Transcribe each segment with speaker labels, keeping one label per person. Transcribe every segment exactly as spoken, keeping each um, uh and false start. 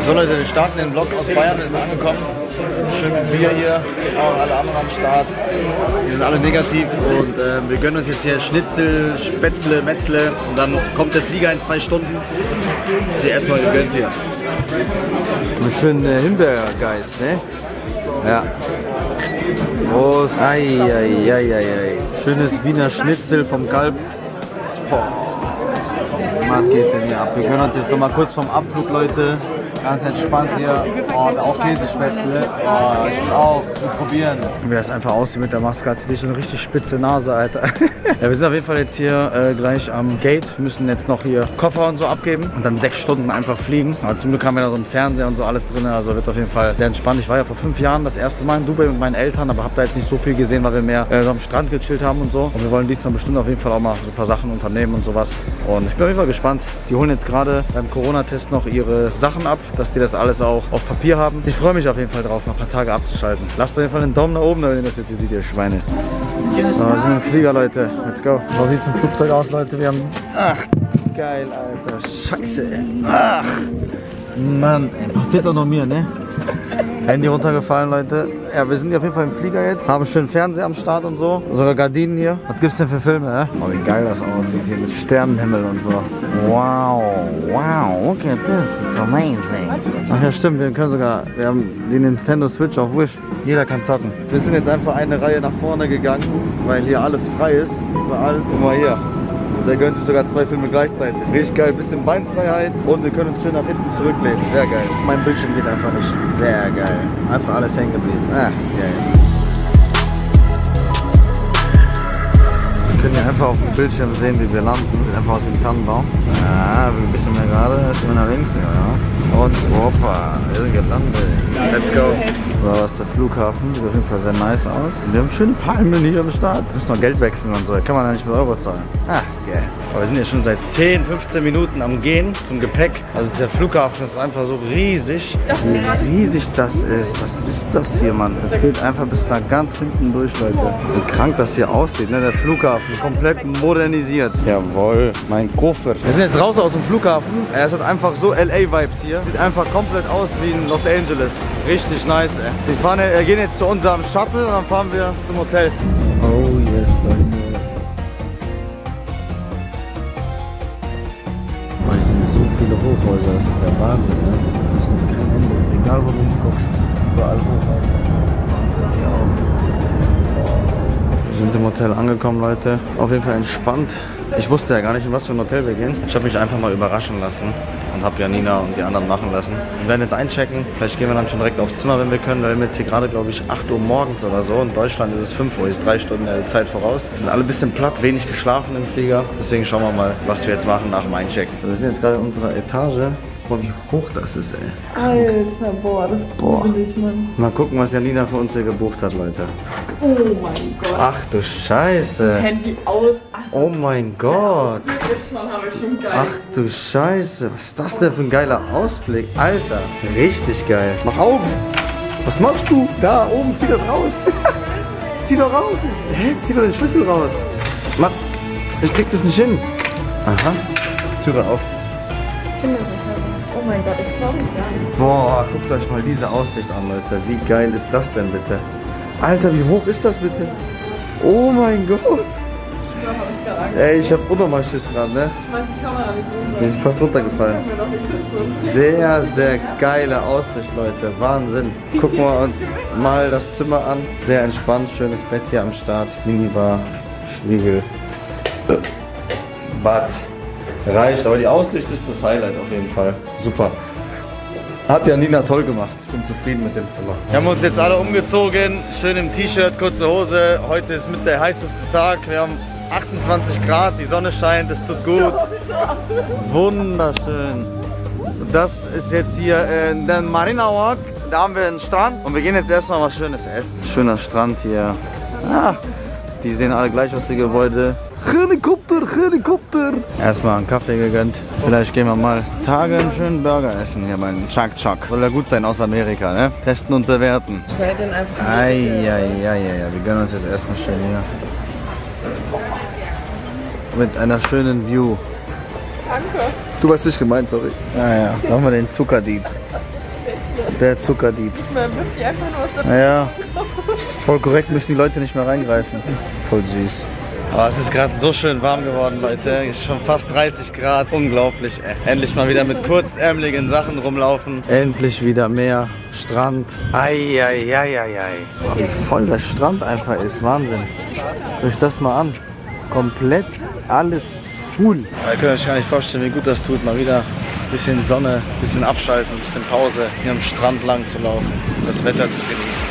Speaker 1: So Leute, wir starten den Vlog aus Bayern, wir sind angekommen. Schön mit Bier hier, auch alle anderen am Start. Die sind alle negativ und äh, wir gönnen uns jetzt hier Schnitzel, Spätzle, Metzle und dann kommt der Flieger in zwei Stunden. Das ist erstmal gegönnt hier.
Speaker 2: Einen schönen äh, Himbeergeist, ne? Ja. Prost. Ei, ei, ei, ei, ei. Schönes Wiener Schnitzel vom Kalb. Boah. Was geht denn hier ab? Wir gönnen uns jetzt noch mal kurz vom Abflug, Leute. Ganz entspannt hier. Oh, auch Käsespätzle. Oh, ich will auch. Wir probieren.
Speaker 1: Wie das einfach aussieht mit der Maske, hat sie so eine richtig spitze Nase, Alter. Ja, wir sind auf jeden Fall jetzt hier äh, gleich am Gate. Wir müssen jetzt noch hier Koffer und so abgeben und dann sechs Stunden einfach fliegen. Aber zum Glück haben wir da so einen Fernseher und so alles drin. Also wird auf jeden Fall sehr entspannt. Ich war ja vor fünf Jahren das erste Mal in Dubai mit meinen Eltern, aber habe da jetzt nicht so viel gesehen, weil wir mehr äh, so am Strand gechillt haben und so. Und wir wollen diesmal bestimmt auf jeden Fall auch mal so ein paar Sachen unternehmen und sowas. Und ich bin auf jeden Fall gespannt. Die holen jetzt gerade beim Corona-Test noch ihre Sachen ab, dass die das alles auch auf Papier haben. Ich freue mich auf jeden Fall drauf, noch ein paar Tage abzuschalten. Lasst auf jeden Fall einen Daumen nach oben, wenn ihr das jetzt hier seht, ihr Schweine. So, wir sind im Flieger, Leute. Let's go. So sieht es im Flugzeug aus, Leute. Wir haben... Ach, geil, Alter. Scheiße, ey. Ach, Mann, ey. Passiert doch noch mir, ne? Handy runtergefallen, Leute. Ja, wir sind auf jeden Fall im Flieger jetzt. Haben schön Fernseher am Start und so. Sogar Gardinen hier. Was gibt's denn für Filme, hä? Oh, wie geil das aussieht hier mit Sternenhimmel und so. Wow, wow, look at this. It's amazing. Ach ja, stimmt. Wir können sogar, wir haben die Nintendo Switch auf Wish. Jeder kann zocken. Wir sind jetzt einfach eine Reihe nach vorne gegangen, weil hier alles frei ist. Überall. Guck mal hier. Der gönnt sich sogar zwei Filme gleichzeitig. Richtig geil, bisschen Beinfreiheit und wir können uns schön nach hinten zurücklehnen. Sehr geil. Mein Bildschirm geht einfach nicht. Sehr geil. Einfach alles hängen geblieben. Ah, geil. Wir können hier einfach auf dem Bildschirm sehen, wie wir landen. Sieht einfach aus wie ein Tannenbaum. Ja, ein bisschen mehr gerade, bisschen mehr nach links. Ja, ja. Und hoppa, wir sind gelandet. Let's go. So, das ist der Flughafen. Sieht auf jeden Fall sehr nice aus. Wir haben schöne Palmen hier am Start. Wir müssen noch Geld wechseln und so. Da kann man ja nicht mit Euro zahlen. Ah, geil. Aber wir sind ja schon seit zehn, fünfzehn Minuten am Gehen zum Gepäck. Also der Flughafen ist einfach so riesig. Wie riesig das ist. Was ist das hier, Mann? Es geht einfach bis da ganz hinten durch, Leute. Wie krank das hier aussieht, ne? Der Flughafen komplett modernisiert. Jawohl, mein Koffer. Wir sind jetzt raus aus dem Flughafen. Es hat einfach so L A-Vibes hier. Sieht einfach komplett aus wie in Los Angeles. Richtig nice, ey. Wir fahren, wir gehen jetzt zu unserem Shuttle und dann fahren wir zum Hotel. Oh yes, Leute. Oh, hier sind so viele Hochhäuser, das ist der Wahnsinn, ne? Das ist noch kein Ende. Egal wo du hinguckst, überall Hochhäuser. Wahnsinn, hier auch. Wir sind im Hotel angekommen, Leute. Auf jeden Fall entspannt. Ich wusste ja gar nicht, in was für ein Hotel wir gehen. Ich habe mich einfach mal überraschen lassen und habe Janina und die anderen machen lassen. Wir werden jetzt einchecken. Vielleicht gehen wir dann schon direkt aufs Zimmer, wenn wir können. Weil wir jetzt hier gerade, glaube ich, acht Uhr morgens oder so. In Deutschland ist es fünf Uhr, ist drei Stunden der Zeit voraus. Wir sind alle ein bisschen platt, wenig geschlafen im Flieger. Deswegen schauen wir mal, was wir jetzt machen nach dem Einchecken. Wir sind jetzt gerade in unserer Etage. Boah, wie hoch das ist, ey.
Speaker 3: Alter, boah, das ist gruselig, Mann.
Speaker 1: Mal gucken, was Janina für uns hier gebucht hat, Leute.
Speaker 3: Oh mein Gott.
Speaker 1: Ach du Scheiße.
Speaker 3: Handy aus. Ach,
Speaker 1: oh mein Gott.
Speaker 3: jetzt schon habe ich schon geil.
Speaker 1: Ach du Scheiße. Was ist das denn für ein geiler Ausblick? Alter, richtig geil. Mach auf. Was machst du? Da oben, zieh das raus. Zieh doch raus. Hä? Zieh doch den Schlüssel raus. Mach. Ich krieg das nicht hin. Aha. Türe auf.
Speaker 3: Oh mein Gott, ich glaube es gar nicht.
Speaker 1: Boah, guckt euch mal diese Aussicht an, Leute. Wie geil ist das denn bitte? Alter, wie hoch ist das bitte? Oh mein Gott.
Speaker 3: Ich glaube, habe ich gerade Angst.
Speaker 1: Ey, ich hab unnormal Schiss gerade, ne?
Speaker 3: Ich weiß die Kamera nicht runter.
Speaker 1: Wir sind fast runtergefallen.
Speaker 3: Ich kann mir doch nicht sitzen.
Speaker 1: Sehr, sehr geile Aussicht, Leute. Wahnsinn. Gucken wir uns mal das Zimmer an. Sehr entspannt, schönes Bett hier am Start. Minibar, Spiegel, Bad. Reicht, aber die Aussicht ist das Highlight auf jeden Fall. Super. Hat Janina toll gemacht. Ich bin zufrieden mit dem Zimmer. Wir haben uns jetzt alle umgezogen. Schön im T-Shirt, kurze Hose. Heute ist mit der heißeste Tag. Wir haben achtundzwanzig Grad, die Sonne scheint, es tut gut. Wunderschön. Das ist jetzt hier in der Marina Walk. Da haben wir einen Strand und wir gehen jetzt erstmal was Schönes essen. Schöner Strand hier. Ah, die sehen alle gleich aus, die Gebäude. Helikopter, Helikopter. Erstmal einen Kaffee gegönnt. Vielleicht gehen wir mal Tage einen schönen Burger essen hier beim Chuck Chuck. Soll ja gut sein aus Amerika, ne? Testen und bewerten.
Speaker 3: Ich werde den einfach.
Speaker 1: Eieieiei, wir gönnen uns jetzt erstmal schön hier. Mit einer schönen View.
Speaker 3: Danke.
Speaker 1: Du hast dich gemeint, sorry. Naja, da haben wir den Zuckerdieb. Der Zuckerdieb.
Speaker 3: Man wirft die einfach nur aus der
Speaker 1: Naja, voll korrekt, müssen die Leute nicht mehr reingreifen. Voll süß. Aber es ist gerade so schön warm geworden, Leute. Ist schon fast dreißig Grad. Unglaublich, ey. Endlich mal wieder mit kurzärmeligen Sachen rumlaufen. Endlich wieder Meer, Strand. Eieieiei. Wie voll der Strand einfach ist. Wahnsinn. Hört euch das mal an. Komplett alles full. Ihr könnt euch gar nicht vorstellen, wie gut das tut. Mal wieder ein bisschen Sonne, ein bisschen abschalten, ein bisschen Pause, hier am Strand lang zu laufen, das Wetter zu genießen.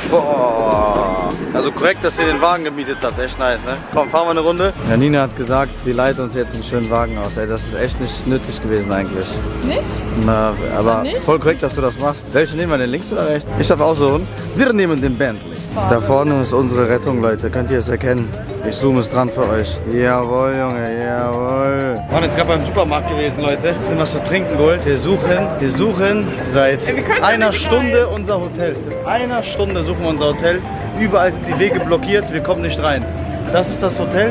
Speaker 1: Boah. Also korrekt, dass ihr den Wagen gemietet habt, echt nice, ne? Komm, fahren wir eine Runde. Ja, Nina hat gesagt, sie leiht uns jetzt einen schönen Wagen aus. Ey, das ist echt nicht nötig gewesen eigentlich.
Speaker 3: Nicht?
Speaker 1: Na, aber
Speaker 3: Nicht?
Speaker 1: voll korrekt, dass du das machst. Welche nehmen wir denn, links oder rechts? Ich darf aussuchen. Wir nehmen den Bentley. Da vorne ist unsere Rettung, Leute. Könnt ihr es erkennen? Ich zoome es dran für euch. Jawohl, Junge, jawohl. Wir waren jetzt gerade beim Supermarkt gewesen, Leute. Sind was zu trinken geholt. Wir suchen, wir suchen seit einer Stunde unser Hotel. Seit einer Stunde suchen wir unser Hotel. Überall sind die Wege blockiert. Wir kommen nicht rein. Das ist das Hotel.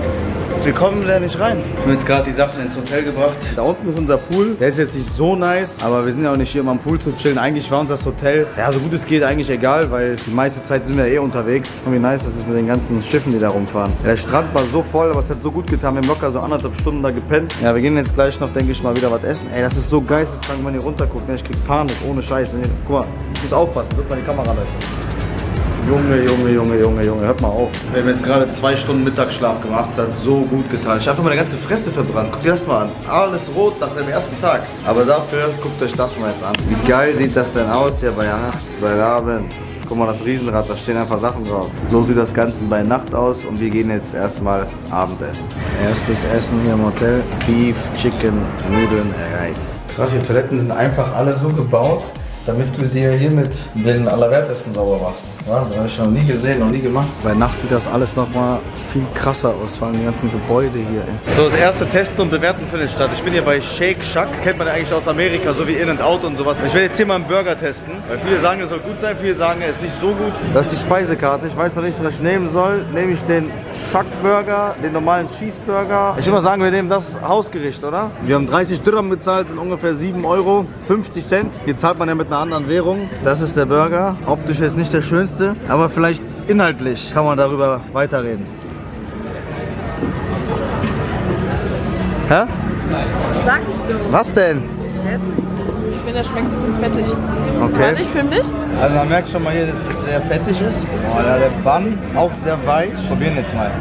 Speaker 1: Wir kommen da nicht rein. Wir haben jetzt gerade die Sachen ins Hotel gebracht. Da unten ist unser Pool. Der ist jetzt nicht so nice, aber wir sind ja auch nicht hier, um am Pool zu chillen. Eigentlich war uns das Hotel, ja, so gut es geht, eigentlich egal, weil die meiste Zeit sind wir eh unterwegs. Und wie nice das ist mit den ganzen Schiffen, die da rumfahren. Ja, der Strand war so voll, aber es hat so gut getan. Wir haben locker so anderthalb Stunden da gepennt. Ja, wir gehen jetzt gleich noch, denke ich, mal wieder was essen. Ey, das ist so geisteskrank, wenn ihr runterguckt. Ich krieg Panik, ohne Scheiß. Wenn ihr, guck mal, ich muss aufpassen, wird mal die Kamera läuft. Junge, Junge, Junge, Junge, Junge, hört mal auf. Wir haben jetzt gerade zwei Stunden Mittagsschlaf gemacht, es hat so gut getan. Ich habe einfach meine ganze Fresse verbrannt, guckt ihr das mal an. Alles rot nach dem ersten Tag. Aber dafür, guckt euch das mal jetzt an. Wie geil sieht das denn aus hier bei Nacht, bei Abend. Guck mal, das Riesenrad, da stehen einfach Sachen drauf. So sieht das Ganze bei Nacht aus und wir gehen jetzt erstmal Abendessen. Erstes Essen hier im Hotel, Beef, Chicken, Nudeln, Reis. Krass, die Toiletten sind einfach alle so gebaut, damit du dir hier mit den Allerwertesten sauber machst. Wahnsinn, habe ich noch nie gesehen, noch nie gemacht. Bei Nacht sieht das alles noch mal viel krasser aus, vor allem die ganzen Gebäude hier. Ey. So, das erste Testen und Bewerten findet statt. Ich bin hier bei Shake Shack, das kennt man ja eigentlich aus Amerika, so wie In-N-Out und sowas. Ich werde jetzt hier mal einen Burger testen, weil viele sagen, es soll gut sein, viele sagen, er ist nicht so gut. Das ist die Speisekarte, ich weiß noch nicht, was ich nehmen soll. Nehme ich den Shack Burger, den normalen Cheeseburger. Ich würde mal sagen, wir nehmen das Hausgericht, oder? Wir haben dreißig Dirham bezahlt, sind ungefähr sieben Euro, fünfzig Cent. Hier zahlt man ja mit einer anderen Währung. Das ist der Burger. Optisch ist nicht der schönste, aber vielleicht inhaltlich kann man darüber weiterreden. Hä?
Speaker 3: Sag nicht so.
Speaker 1: Was denn?
Speaker 3: Ich finde, der schmeckt ein bisschen fettig.
Speaker 1: Okay.
Speaker 3: Warte, ich film dich.
Speaker 1: Also man merkt schon mal hier, dass es sehr fettig ist. Oh, der Bun auch sehr weich. Probieren jetzt mal.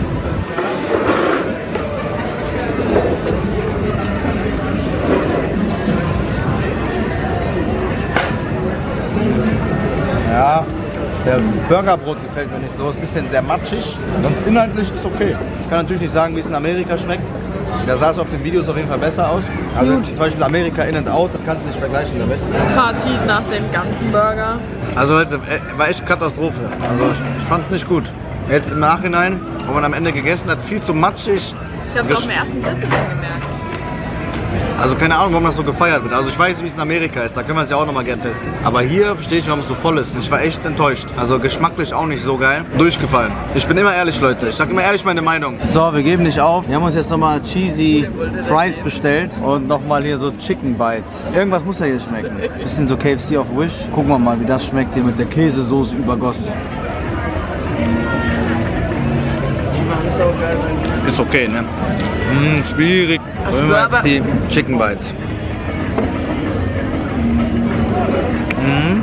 Speaker 1: Ja, das Burgerbrot gefällt mir nicht so, ist ein bisschen sehr matschig. Und inhaltlich ist okay. Ich kann natürlich nicht sagen, wie es in Amerika schmeckt. Da sah es auf den Videos auf jeden Fall besser aus. Also Gut. Zum Beispiel Amerika In-N-Out, das kannst du nicht vergleichen damit.
Speaker 3: Fazit nach dem ganzen Burger.
Speaker 1: Also Leute, war echt Katastrophe. Also ich, ich fand es nicht gut. Jetzt im Nachhinein, wo man am Ende gegessen hat, viel zu matschig.
Speaker 3: Ich habe es auch im ersten Bissen gemerkt.
Speaker 1: Also keine Ahnung, warum das so gefeiert wird. Also ich weiß, wie es in Amerika ist, da können wir es ja auch nochmal gerne testen. Aber hier verstehe ich, warum es so voll ist. Ich war echt enttäuscht. Also geschmacklich auch nicht so geil. Durchgefallen. Ich bin immer ehrlich, Leute. Ich sage immer ehrlich meine Meinung. So, wir geben nicht auf. Wir haben uns jetzt nochmal Cheesy Fries bestellt und nochmal hier so Chicken Bites. Irgendwas muss ja hier schmecken. Bisschen so K F C auf Wish. Gucken wir mal, wie das schmeckt hier mit der Käsesoße übergossen. Ist okay, ne? Hm, schwierig. Holen wir jetzt die Chicken Bites. Hm.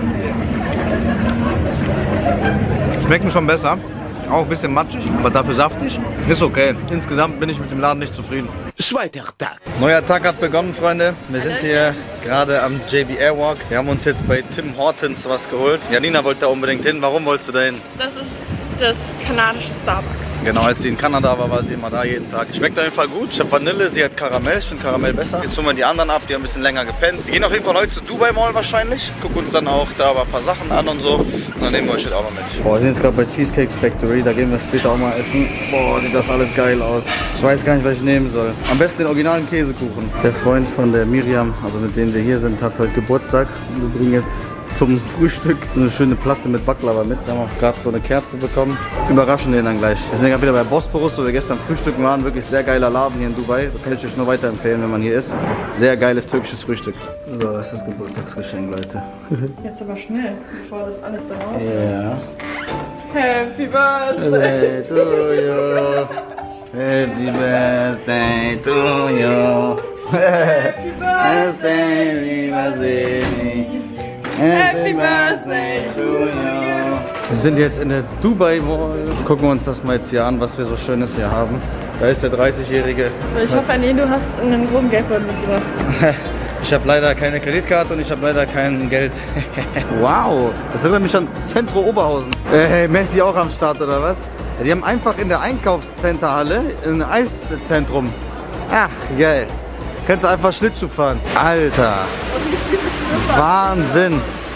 Speaker 1: Schmecken schon besser. Auch ein bisschen matschig, aber dafür saftig. Ist okay. Insgesamt bin ich mit dem Laden nicht zufrieden. Zweiter Tag. Neuer Tag hat begonnen, Freunde. Wir sind hier gerade am J B Airwalk. Wir haben uns jetzt bei Tim Hortons was geholt. Janina wollte da unbedingt hin. Warum wolltest du da hin?
Speaker 3: Das ist das kanadische Starbucks.
Speaker 1: Genau, als sie in Kanada war, war sie immer da jeden Tag. Schmeckt auf jeden Fall gut. Ich habe Vanille, sie hat Karamell. Ich finde Karamell besser. Jetzt holen wir die anderen ab, die haben ein bisschen länger gepennt. Wir gehen auf jeden Fall heute zu Dubai Mall wahrscheinlich. Gucken uns dann auch da ein paar Sachen an und so. Und dann nehmen wir euch das auch noch mit. Boah, wir sind jetzt gerade bei Cheesecake Factory. Da gehen wir später auch mal essen. Boah, sieht das alles geil aus. Ich weiß gar nicht, was ich nehmen soll. Am besten den originalen Käsekuchen. Der Freund von der Miriam, also mit dem wir hier sind, hat heute Geburtstag. Wir bringen jetzt zum Frühstück so eine schöne Platte mit Baklava mit. Wir haben auch gerade so eine Kerze bekommen. Überraschen den dann gleich. Wir sind ja gerade wieder bei Bosporus, wo wir gestern frühstücken waren. Wirklich sehr geiler Laden hier in Dubai. Das kann ich euch nur weiterempfehlen, wenn man hier ist. Sehr geiles türkisches Frühstück. So, das ist das Geburtstagsgeschenk, Leute.
Speaker 3: Jetzt aber schnell, bevor das alles da raus ist.
Speaker 1: Ja.
Speaker 3: Happy Birthday!
Speaker 1: Birthday to you. Happy birthday to you.
Speaker 3: Happy
Speaker 1: Birthday, lieber Seni.
Speaker 3: Happy Birthday
Speaker 1: to you. Wir sind jetzt in der Dubai Mall. Gucken wir uns das mal jetzt hier an, was wir so Schönes hier haben. Da ist der dreißigjährige.
Speaker 3: Ich hoffe, nee, du hast einen groben Geldbeutel mitgebracht.
Speaker 1: Ich habe leider keine Kreditkarte und ich habe leider kein Geld. Wow, das erinnert mich an Zentro Oberhausen. Äh, hey, Messi auch am Start oder was? Ja, die haben einfach in der Einkaufszenterhalle ein Eiszentrum. Ach, geil. Kannst du einfach Schlittschuh fahren. Alter. Wahnsinn.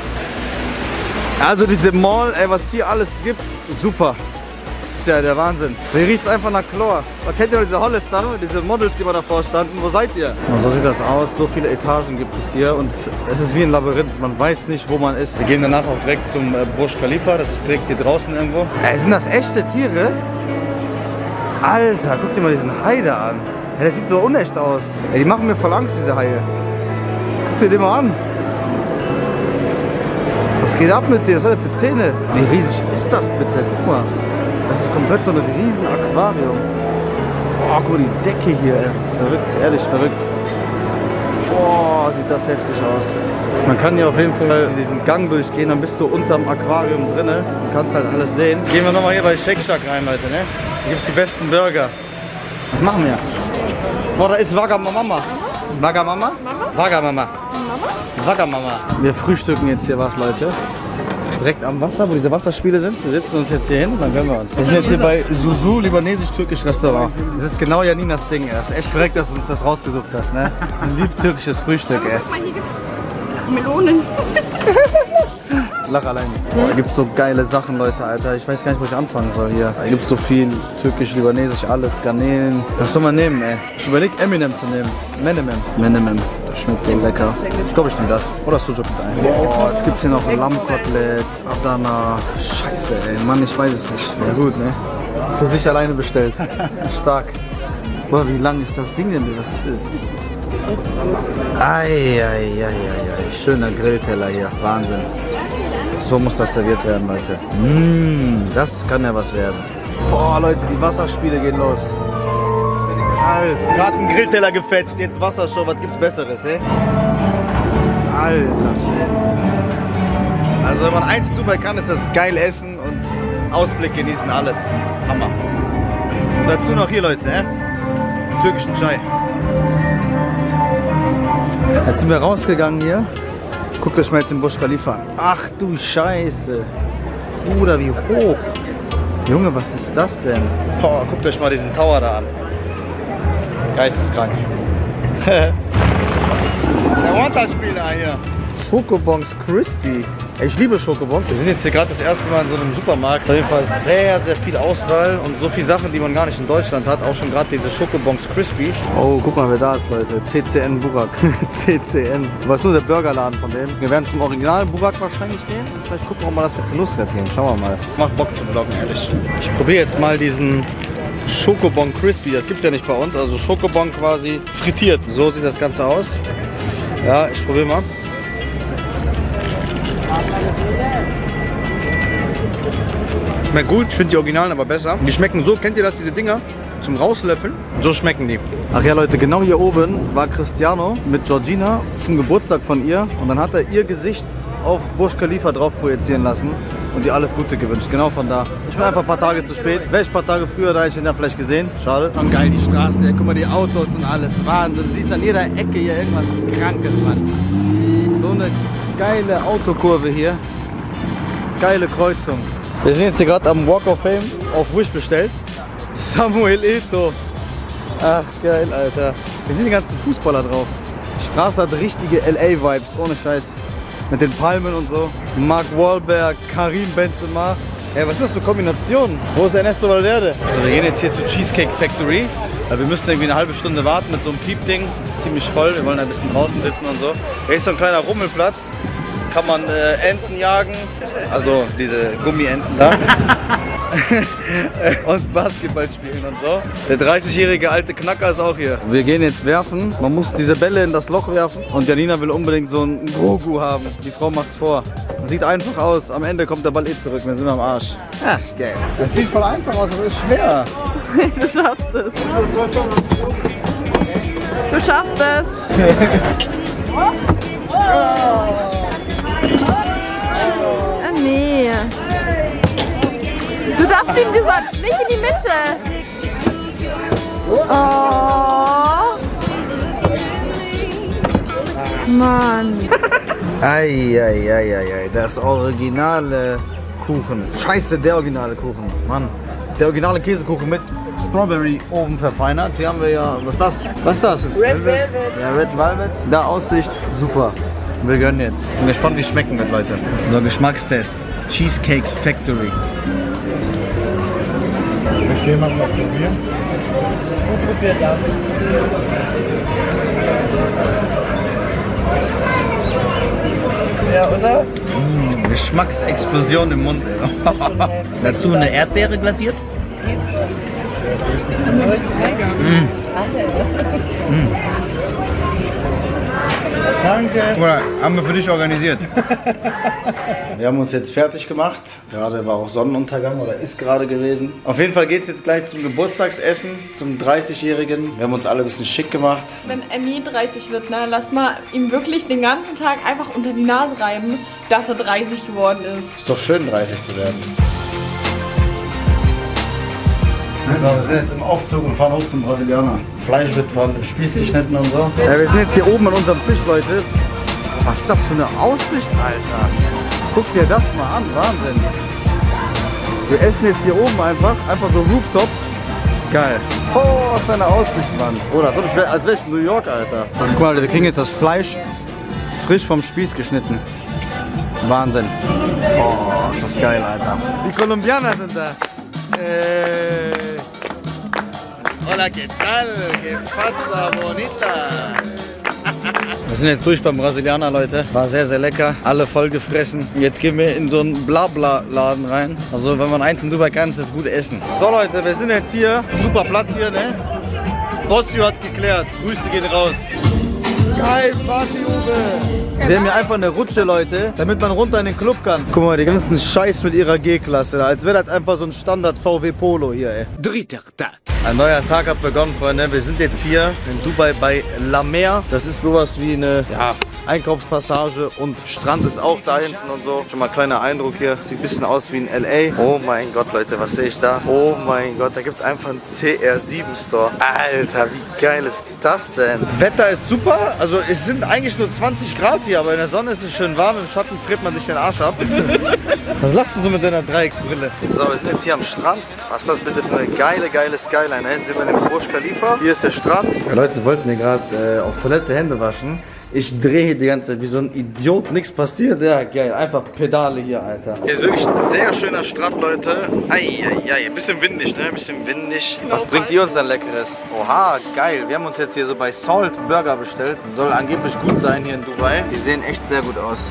Speaker 1: Also diese Mall, ey, was hier alles gibt, super. Das ist ja der Wahnsinn. Hier riecht es einfach nach Chlor. Man kennt ja diese Hollister, diese Models, die mal davor standen. Wo seid ihr? Und so sieht das aus. So viele Etagen gibt es hier und es ist wie ein Labyrinth. Man weiß nicht, wo man ist. Wir gehen danach auch direkt zum äh, Burj Khalifa. Das ist direkt hier draußen irgendwo. Ey, sind das echte Tiere? Alter, guck dir mal diesen Hai da an. Ja, der sieht so unecht aus. Ey, die machen mir voll Angst, diese Haie. Guck dir den mal an. Was geht ab mit dir? Was hat er für Zähne? Wie riesig ist das bitte? Guck mal. Das ist komplett so ein riesen Aquarium. Boah, guck mal die Decke hier. Ey. Verrückt, ehrlich verrückt. Boah, sieht das heftig aus. Man kann hier auf jeden Fall diesen Gang durchgehen, dann bist du unterm Aquarium drinne und kannst halt alles sehen. Gehen wir nochmal hier bei Shake Shack rein, Leute, ne? Hier gibt es die besten Burger. Was machen wir? Boah, da ist Wagamama. Wagamama? Wagamama. Wagamama. Wir frühstücken jetzt hier was, Leute. Direkt am Wasser, wo diese Wasserspiele sind. Wir setzen uns jetzt hier hin und dann gönnen wir uns. Wir sind jetzt hier bei Suzu, libanesisch-türkisch Restaurant. Das ist genau Janinas Ding, ey. Das ist echt korrekt, dass du uns das rausgesucht hast, ne? Ein lieb türkisches Frühstück, ey.
Speaker 3: Guck mal, hier gibt's Melonen.
Speaker 1: Lach allein. Boah, da gibt es so geile Sachen, Leute, Alter. Ich weiß gar nicht, wo ich anfangen soll hier. Da gibt es so viel türkisch, libanesisch, alles, Garnelen. Was soll man nehmen, ey? Ich überlege, Eminem zu nehmen. Menemem. Menemem. Das schmeckt so lecker. Ich glaube, ich nehme das. Oder Sujuk mit ein. Boah, jetzt gibt es hier noch Lammkoteletts, Adana. Scheiße, ey. Mann, ich weiß es nicht. Ja gut, ne? Für sich alleine bestellt. Stark. Boah, wie lang ist das Ding denn? Was ist das? Eieieiei. Schöner Grillteller hier. Wahnsinn. So muss das serviert werden, Leute. Mmh, das kann ja was werden. Boah, Leute, die Wasserspiele gehen los. Alter. Gerade ein Grillteller gefetzt, jetzt Wassershow, was gibt's Besseres, ey? Alter. Also wenn man eins in Dubai kann, ist das geil essen und Ausblick genießen, alles. Hammer. Und dazu noch hier, Leute, ey. Türkischen Chai. Jetzt sind wir rausgegangen hier. Guckt euch mal jetzt den Burj Khalifa an. Ach du Scheiße. Bruder, wie hoch. Junge, was ist das denn? Boah, guckt euch mal diesen Tower da an. Geisteskrank. Der Wanderspieler hier. Schokobons Crispy. Ey, ich liebe Schokobons. Wir sind jetzt hier gerade das erste Mal in so einem Supermarkt. Auf jeden Fall sehr, sehr viel Auswahl und so viele Sachen, die man gar nicht in Deutschland hat. Auch schon gerade diese Schokobons Crispy. Oh, guck mal, wer da ist, Leute. C C N Burak. C C N. Was ist nur der Burgerladen von dem? Wir werden zum Original Burak wahrscheinlich gehen. Vielleicht gucken wir mal, dass wir zu Nusret gehen. Schauen wir mal. Macht Bock zu vloggen, ehrlich. Ich probiere jetzt mal diesen Schokobon Crispy. Das gibt es ja nicht bei uns. Also Schokobon quasi frittiert. So sieht das Ganze aus. Ja, ich probiere mal. Schmeckt gut, ich finde die Originalen aber besser. Die schmecken so, kennt ihr das, diese Dinger? Zum Rauslöffeln. So schmecken die. Ach ja, Leute, genau hier oben war Cristiano mit Georgina zum Geburtstag von ihr. Und dann hat er ihr Gesicht auf Burj Khalifa drauf projizieren lassen und ihr alles Gute gewünscht. Genau von da. Ich bin einfach ein paar Tage zu spät. Wäre ich ein paar Tage früher, da hätte ich ihn dann vielleicht gesehen. Schade. Schon geil, die Straße. Ja, guck mal, die Autos und alles. Wahnsinn. Du siehst an jeder Ecke hier irgendwas Krankes, Mann. So eine geile Autokurve hier. Geile Kreuzung. Wir sind jetzt hier gerade am Walk of Fame auf Wish bestellt. Samuel Eto'o. Ach geil, Alter. Wir sind die ganzen Fußballer drauf. Die Straße hat richtige L A-Vibes, ohne Scheiß. Mit den Palmen und so. Mark Wahlberg, Karim Benzema. Ey, was ist das für Kombinationen? Wo ist Ernesto Valverde? Also wir gehen jetzt hier zur Cheesecake Factory. Wir müssen irgendwie eine halbe Stunde warten mit so einem Piepding. Das ist ziemlich voll. Wir wollen ein bisschen draußen sitzen und so. Hier ist so ein kleiner Rummelplatz. kann man äh, Enten jagen, also diese Gummienten da. Und Basketball spielen und so. Der dreißigjährige alte Knacker ist auch hier. Wir gehen jetzt werfen. Man muss diese Bälle in das Loch werfen. Und Janina will unbedingt so einen Grogu haben. Die Frau macht's vor. Sieht einfach aus. Am Ende kommt der Ball eh zurück. Wir sind am Arsch. Ach, geil. Das sieht voll einfach aus, aber ist schwer.
Speaker 3: Du schaffst es. Du schaffst es. Oh. Ah, nee. Du darfst ihm gesagt nicht in die Mitte. Oh. Mann.
Speaker 2: Eieieiei, das originale Kuchen. Scheiße, der originale Kuchen. Mann, der originale Käsekuchen mit Strawberry oben verfeinert. Hier haben wir ja, was ist das? Was ist das?
Speaker 3: Red Velvet.
Speaker 2: Ja, Red Velvet. Da Aussicht, super. Wir gönnen jetzt. Bin gespannt, wie es schmecken wird, Leute. So, Geschmackstest. Cheesecake Factory. Möchte jemand noch probieren?
Speaker 3: Ich probiere das. Ja, oder?
Speaker 2: Mmh, Geschmacksexplosion im Mund, ey. Dazu eine Erdbeere glasiert. Mmh. Mmh. Danke. Guck mal, haben wir für dich organisiert. Wir haben uns jetzt fertig gemacht. Gerade war auch Sonnenuntergang oder ist gerade gewesen. Auf jeden Fall geht es jetzt gleich zum Geburtstagsessen, zum dreißigjährigen. Wir haben uns alle ein bisschen schick gemacht.
Speaker 3: Wenn Emmy dreißig wird, ne, lass mal ihm wirklich den ganzen Tag einfach unter die Nase reiben, dass er dreißig geworden ist.
Speaker 2: Ist doch schön, dreißig zu werden. So, wir sind jetzt im Aufzug und fahren hoch zum Brasilianer. Fleisch wird von dem Spieß geschnitten und so. Ja, wir sind jetzt hier oben an unserem Tisch, Leute. Was ist das für eine Aussicht, Alter? Guck dir das mal an, Wahnsinn. Wir essen jetzt hier oben einfach, einfach so Rooftop. Geil. Oh, was für eine Aussicht, Mann. Oder als, wär, als wäre ich in New York, Alter. Guck mal, wir kriegen jetzt das Fleisch frisch vom Spieß geschnitten. Wahnsinn. Oh, ist das geil, Alter. Die Kolumbianer sind da. Hey. Hola, ¿qué tal? ¿Qué pasa, bonita? Wir sind jetzt durch beim Brasilianer, Leute. War sehr, sehr lecker. Alle voll gefressen. Jetzt gehen wir in so einen Blabla-Laden rein. Also, wenn man eins in Dubai kann, ist das gut essen. So, Leute, wir sind jetzt hier. Super Platz hier, ne? Bossio hat geklärt. Grüße gehen raus. Geil, Party, Uwe. Wir haben hier einfach eine Rutsche, Leute, damit man runter in den Club kann. Guck mal, die ganzen Scheiß mit ihrer G-Klasse. Als wäre das einfach so ein Standard V W Polo hier, ey. Dritter Tag. Ein neuer Tag hat begonnen, Freunde. Wir sind jetzt hier in Dubai bei La Mer. Das ist sowas wie eine, ja, Einkaufspassage und Strand ist auch da hinten und so. Schon mal ein kleiner Eindruck hier. Sieht ein bisschen aus wie in L A. Oh mein Gott, Leute, was sehe ich da? Oh mein Gott, da gibt es einfach einen C R sieben Store. Alter, wie geil ist das denn? Wetter ist super. Also es sind eigentlich nur zwanzig Grad hier, aber in der Sonne ist es schön warm. Im Schatten friert man sich den Arsch ab. Was lachst du so mit deiner Dreiecksbrille? So, wir sind jetzt hier am Strand. Was ist das bitte für eine geile, geile Skyline? Da hinten sind wir in dem Burj Khalifa. Hier ist der Strand. Ja, Leute wollten mir gerade äh, auf Toilette Hände waschen. Ich drehe die ganze Zeit wie so ein Idiot, nichts passiert. Ja, geil, einfach Pedale hier, Alter. Hier ist wirklich ein sehr schöner Strand, Leute. Eieiei, ein bisschen windig, ne? Ein bisschen windig. Was bringt ihr uns denn Leckeres? Oha, geil. Wir haben uns jetzt hier so bei Salt Burger bestellt. Soll angeblich gut sein hier in Dubai. Die sehen echt sehr gut aus.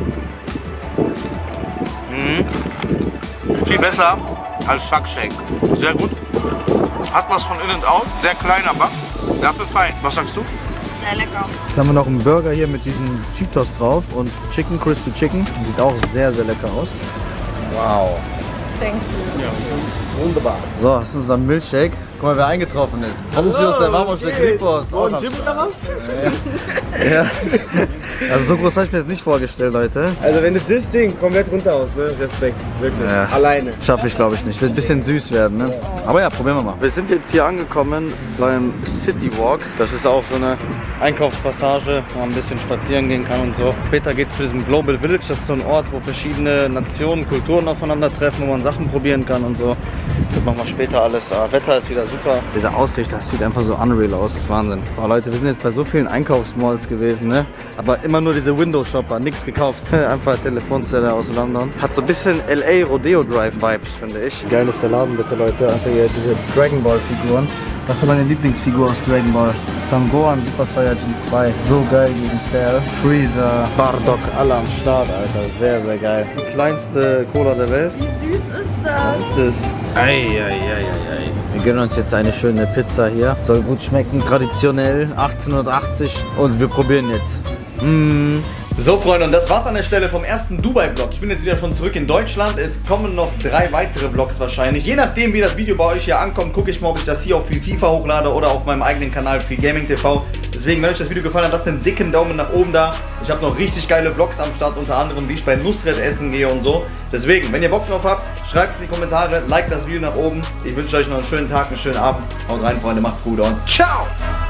Speaker 2: Mhm. Viel besser als Shack-Shake. Sehr gut. Hat was von innen und aus. Sehr klein, aber dafür fein. Was sagst du?
Speaker 3: Sehr lecker.
Speaker 2: Jetzt haben wir noch einen Burger hier mit diesen Cheetos drauf und Chicken, Crispy Chicken. Sieht auch sehr, sehr lecker aus. Wow.
Speaker 3: Denkst du?
Speaker 2: Ja, wunderbar. So, das ist unser Milchshake. Guck mal, wer eingetroffen ist. Hallo, der Vamos de Clipos. Oh, ein Gym oder was? Ja. Ja. Also so groß habe ich mir das nicht vorgestellt, Leute.
Speaker 4: Also wenn du das Ding komplett runter haust, ne? Respekt. Wirklich. Ja. Alleine.
Speaker 2: Schaffe ich, glaube ich, nicht. Wird ein bisschen süß werden, ne? Aber ja, probieren wir mal. Wir sind jetzt hier angekommen beim City Walk. Das ist auch so eine Einkaufspassage, wo man ein bisschen spazieren gehen kann und so. Später geht es zu diesem Global Village. Das ist so ein Ort, wo verschiedene Nationen, Kulturen aufeinandertreffen, wo man Sachen probieren kann und so. Das machen wir später alles. Aber Wetter ist wieder super. Diese Aussicht, das sieht einfach so unreal aus. Das ist Wahnsinn. Oh, Leute, wir sind jetzt bei so vielen Einkaufsmalls gewesen, ne? Aber immer nur diese Window-Shopper, nichts gekauft. Einfach Telefonzelle aus London. Hat so ein bisschen L A Rodeo Drive Vibes, finde ich. Geil ist der Laden, bitte, Leute. Einfach hier diese Dragon Ball Figuren.
Speaker 1: Das war meine Lieblingsfigur aus Dragon Ball. Son Gohan, Super Saiyajin zwei. So geil gegen Cell. Freezer, Bardock, alle am Start, Alter. Sehr, sehr geil. Die kleinste Cola der Welt.
Speaker 3: Wie süß ist das?
Speaker 1: Was ist das? Eieieiei. Wir gönnen uns jetzt eine schöne Pizza hier. Soll gut schmecken, traditionell, achtzehnhundertachtzig. Und wir probieren jetzt. Mmh. So Freunde, und das war's an der Stelle vom ersten Dubai-Vlog. Ich bin jetzt wieder schon zurück in Deutschland. Es kommen noch drei weitere Vlogs wahrscheinlich. Je nachdem, wie das Video bei euch hier ankommt, gucke ich mal, ob ich das hier auf Viel FIFA hochlade oder auf meinem eigenen Kanal Viel Gaming T V. Deswegen, wenn euch das Video gefallen hat, lasst einen dicken Daumen nach oben da. Ich habe noch richtig geile Vlogs am Start, unter anderem wie ich bei Nusret essen gehe und so. Deswegen, wenn ihr Bock drauf habt, schreibt es in die Kommentare, liked das Video nach oben. Ich wünsche euch noch einen schönen Tag, einen schönen Abend. Haut rein, Freunde, macht's gut und ciao!